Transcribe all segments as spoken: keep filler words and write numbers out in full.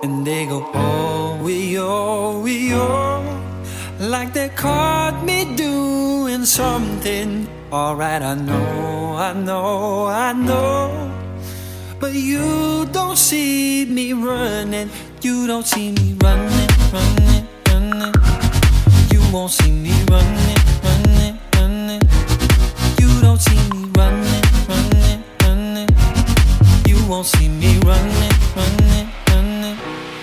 and they go, oh, we, oh, we, oh, like they caught me doing something. Alright, I know, I know, I know, but you don't see me running. You don't see me running, running, running. You won't see me running, running, running. You don't see me running, running, running. You won't see me running, running, running.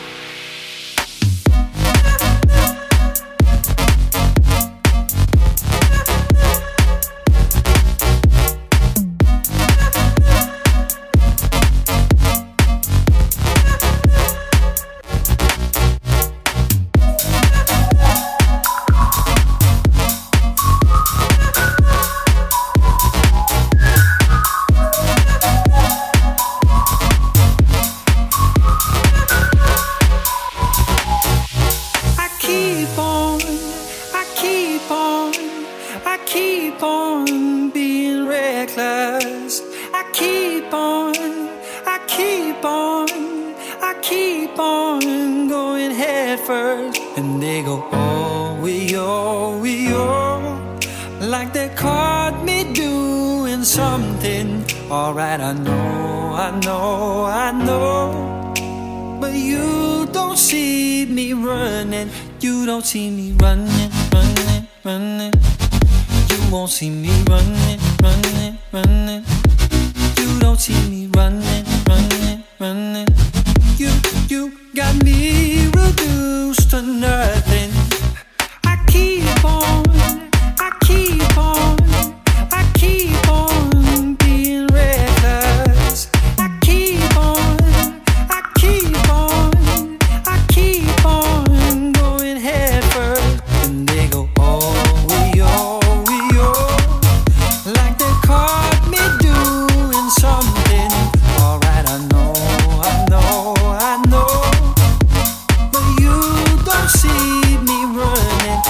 And they go, oh, we, oh, we, oh, like they caught me doing something. Alright, I know, I know, I know, but you don't see me running. You don't see me running, running, running. You won't see me running, running, running. You don't see me running, running, running. You, you got me reduced to nothing. I keep on, I keep on, I keep on being reckless. I keep on, I keep on, I keep on going head first. And they go, oh, we, oh, we, oh, like they caught me doing something. Alright, I know, I know, I know, but you don't see me running.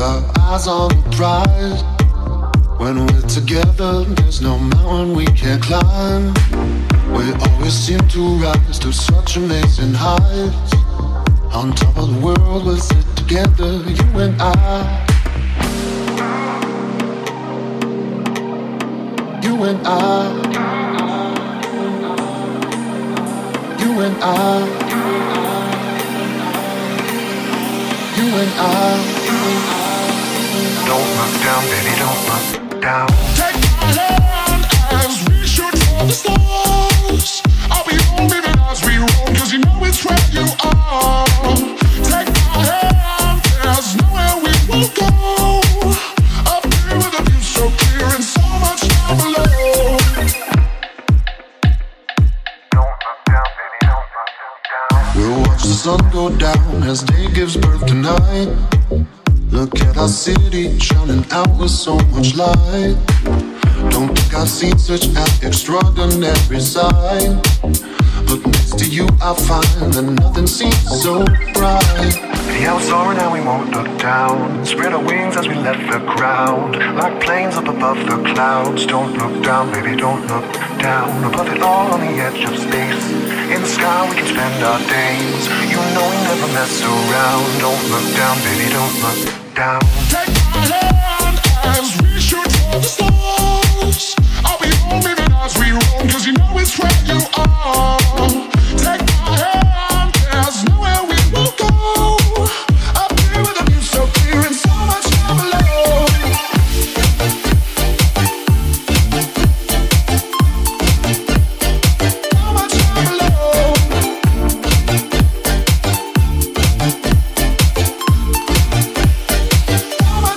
our eyes on the prize. When we're together, there's no mountain we can't climb. We always seem to rise to such amazing heights. On top of the world, we'll sit together, you and I. You and I. You and I. You and I. Don't look down, baby, don't look down. Take my hand as we shoot for the stars. I'll be home, baby, as we roll, cause you know it's where you are. Take my hand, there's nowhere we will go. Up here with a view so clear and so much down below. Don't look down, baby, don't look down. We'll watch the sun go down as day gives birth to night. Look at our city shining out with so much light. Don't think I've seen such an extraordinary sight. But next to you I find that nothing seems so bright. The hours soaring and we won't look down. Spread our wings as we left the ground. Like planes up above the clouds. Don't look down, baby, don't look down. Above it all on the edge of space. In the sky we can spend our days. You know we never mess around. Don't look down, baby, don't look down. Take my hand as we shoot for the stars. I'll be home, baby, as we roll, cause you know it's where you are. Take my hand, there's nowhere we will go. Up here with a view so clear and so much down below. So much down below. So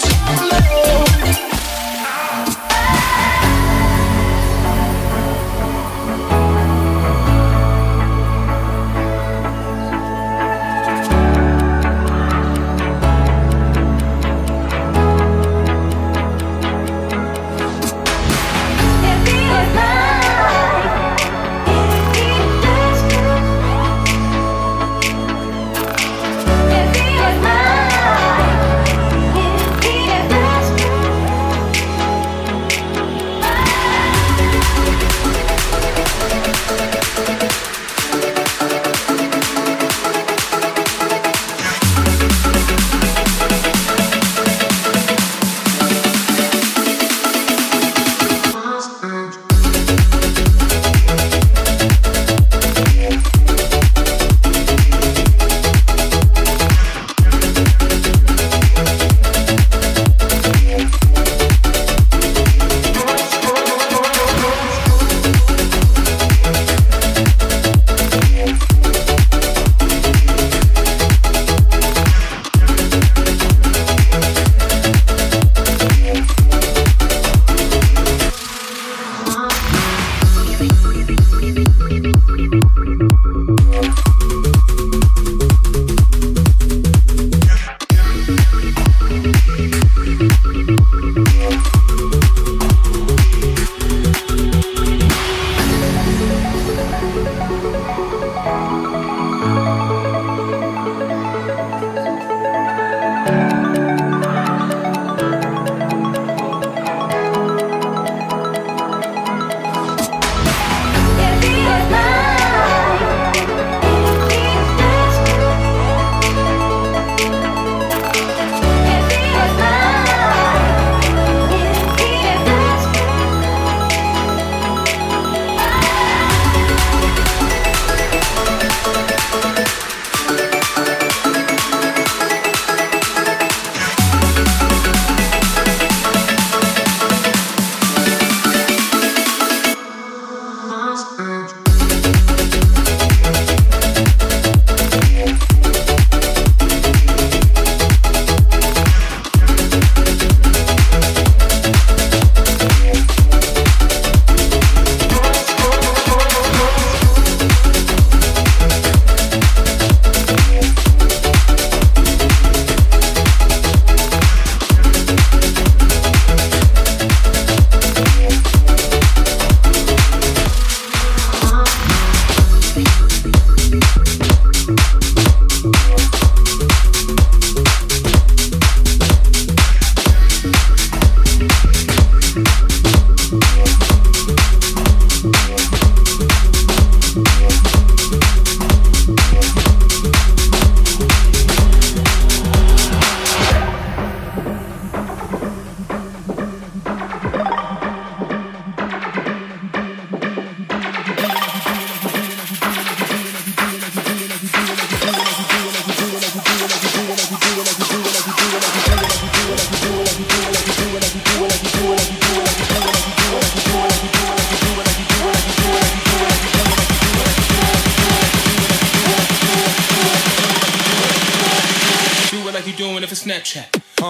Snapchat. Uh.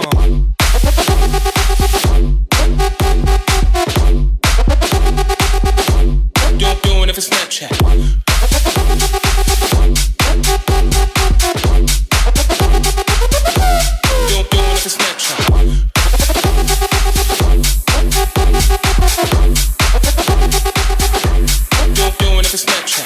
Do, doing it for Snapchat. Do, doing it for Snapchat. Do, doing it for Snapchat.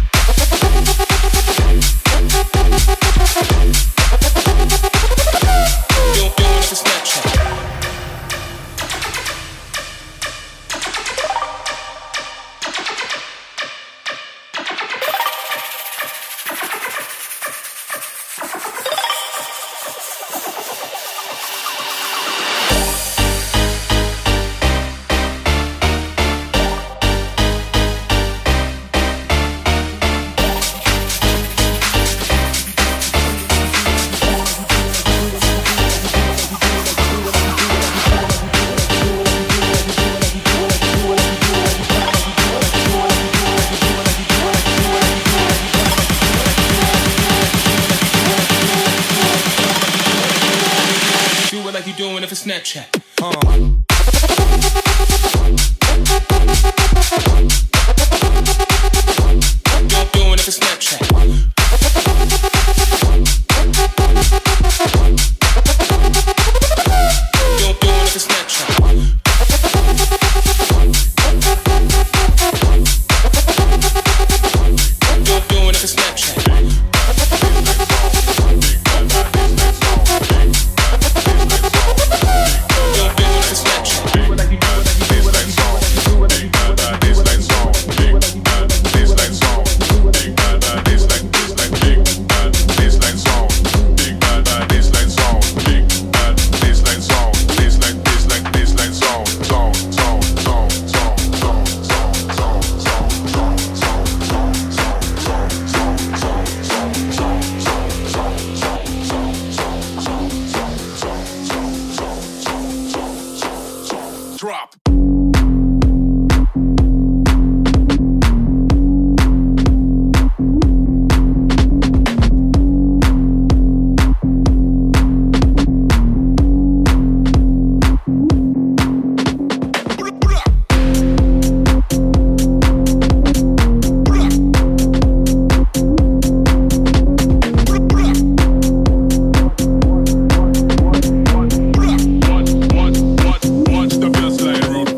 Snapchat. Uh. Do, doing it for Snapchat. Do, doing it for Snapchat. Do, doing it for Snapchat. Drop. What's the best line road?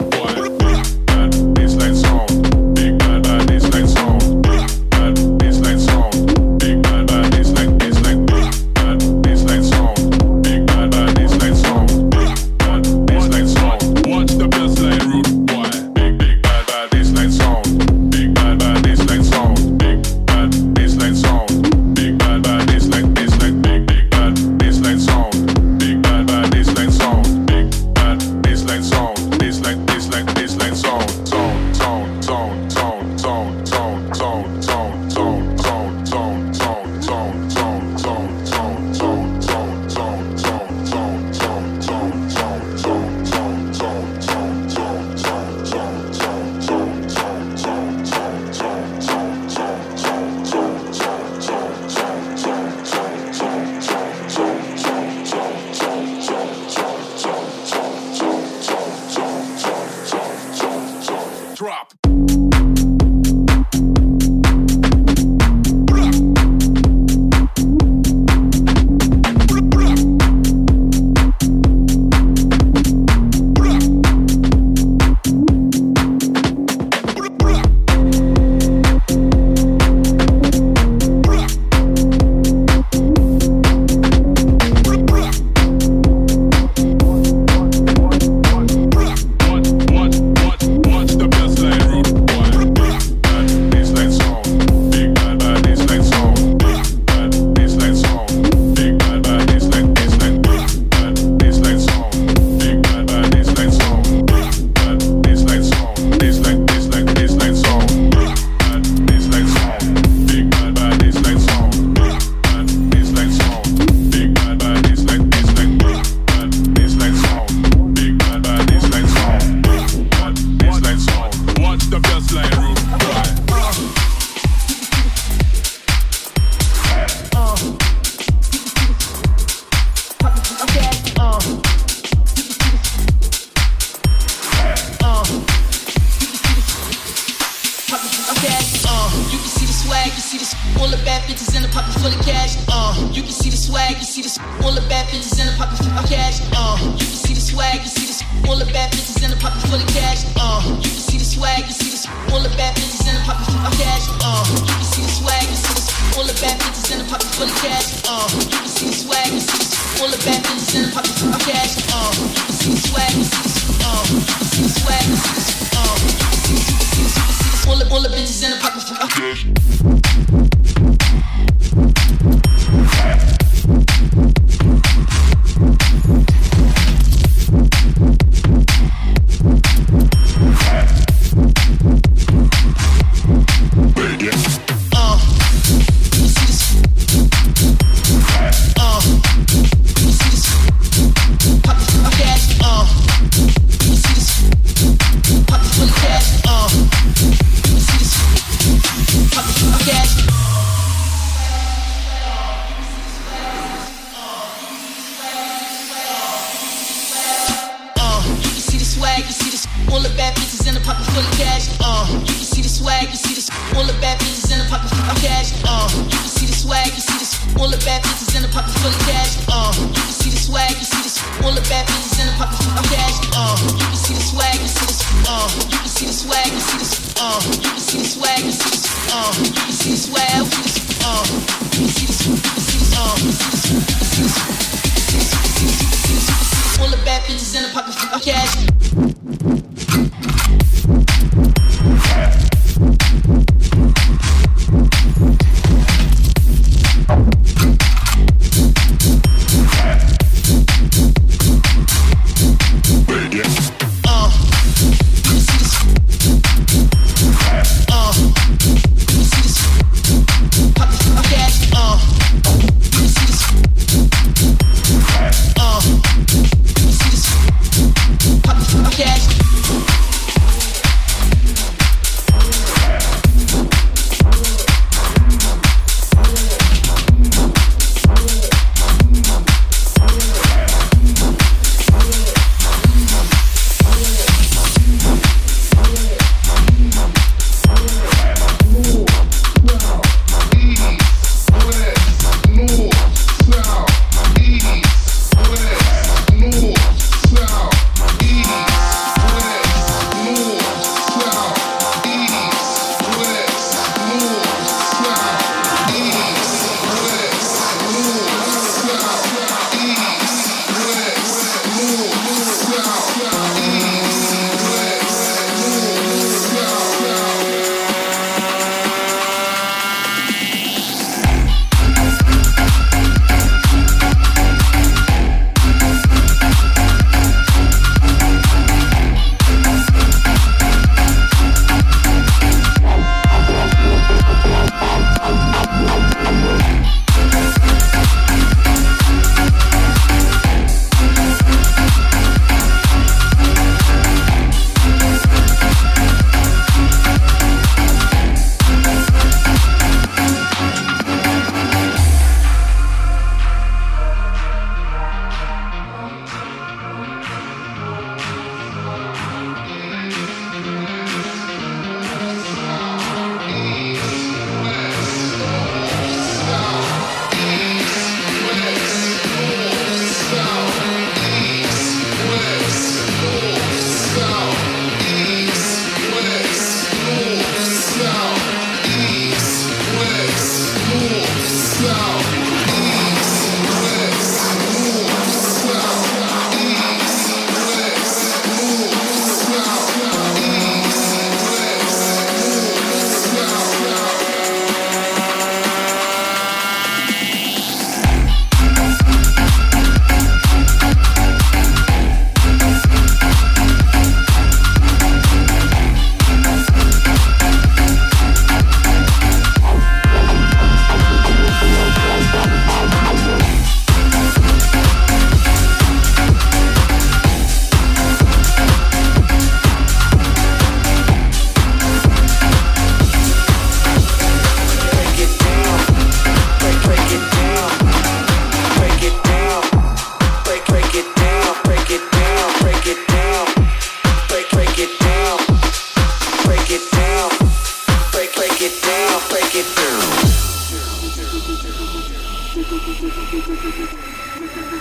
this, all the bad bitches in the pocket full of cash. Uh, you can see the swag, you see this, all the bad bitches in the pocket full of cash. Uh, you can see the swag, you see this, all the bad bitches in the pocket full of cash. Uh, you can see the swag, you see this, all the bad bitches in the pocket full of cash. Uh, you can see the swag, you see this, all the bad bitches in the pocket full of cash. Uh, you can see the swag, you see this, all the bad bitches in the pocket full of cash. Uh, you can see the swag, you see this, uh, you can see the swag, you see this, uh, you can see, you can see, you can see this, all the all the bitches in the pocket full of cash. Cash.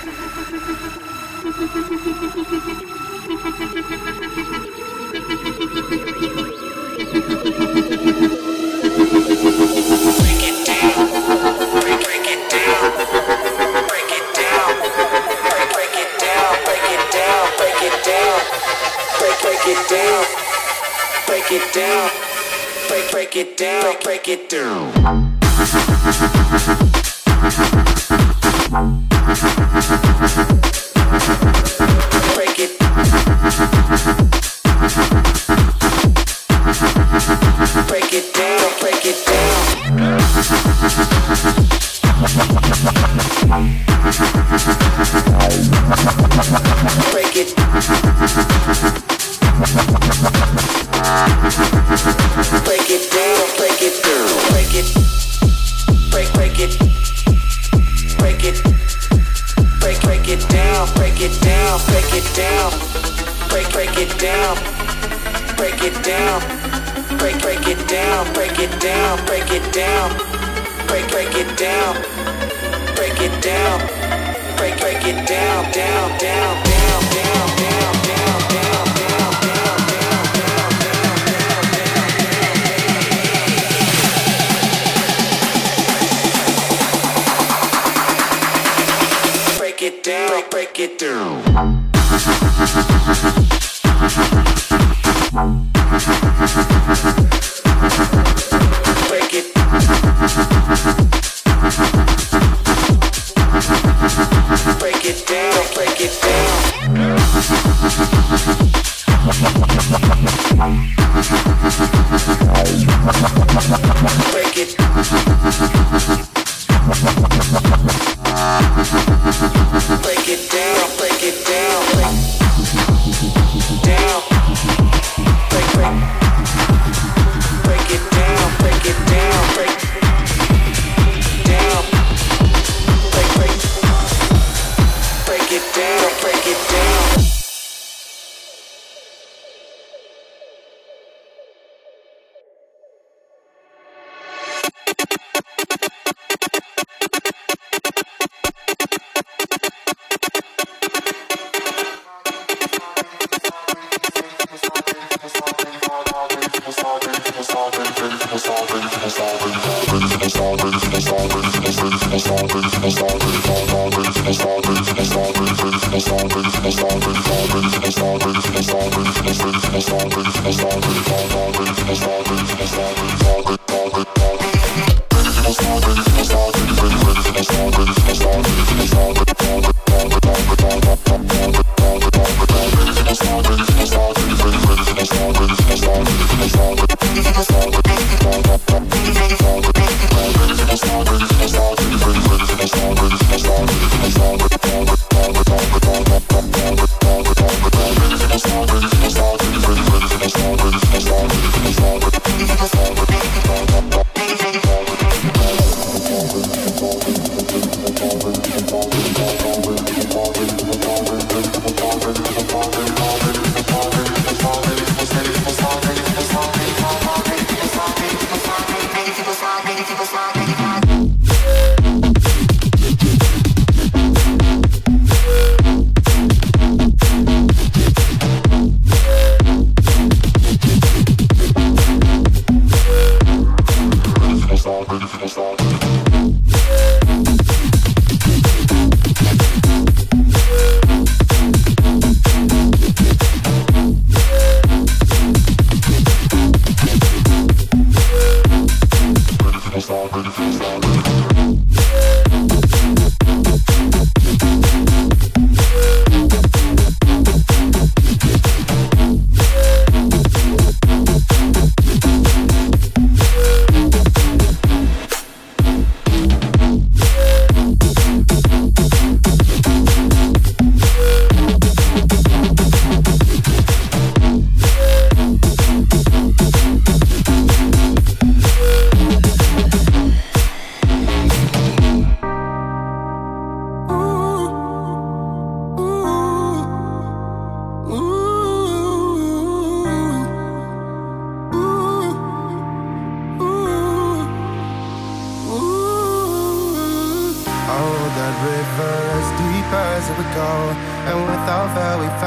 Let's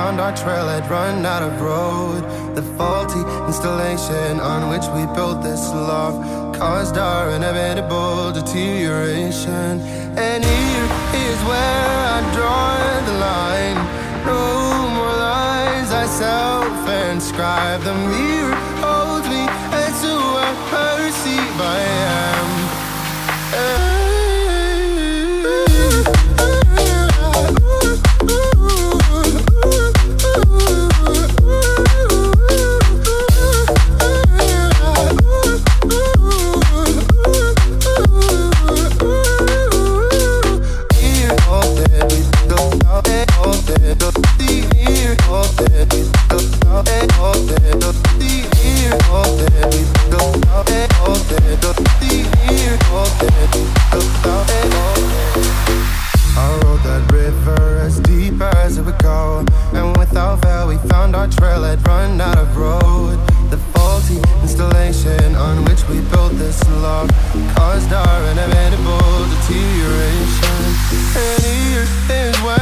found our trail had run out of road. The faulty installation on which we built this love caused our inevitable deterioration. And here is where I draw the line. No more lies I self-inscribe. The mirror holds me as who I perceive I am. I rode that river as deep as it would go, and without fail we found our trail had run out of road. The faulty installation on which we built this love caused our inevitable deterioration. And here is where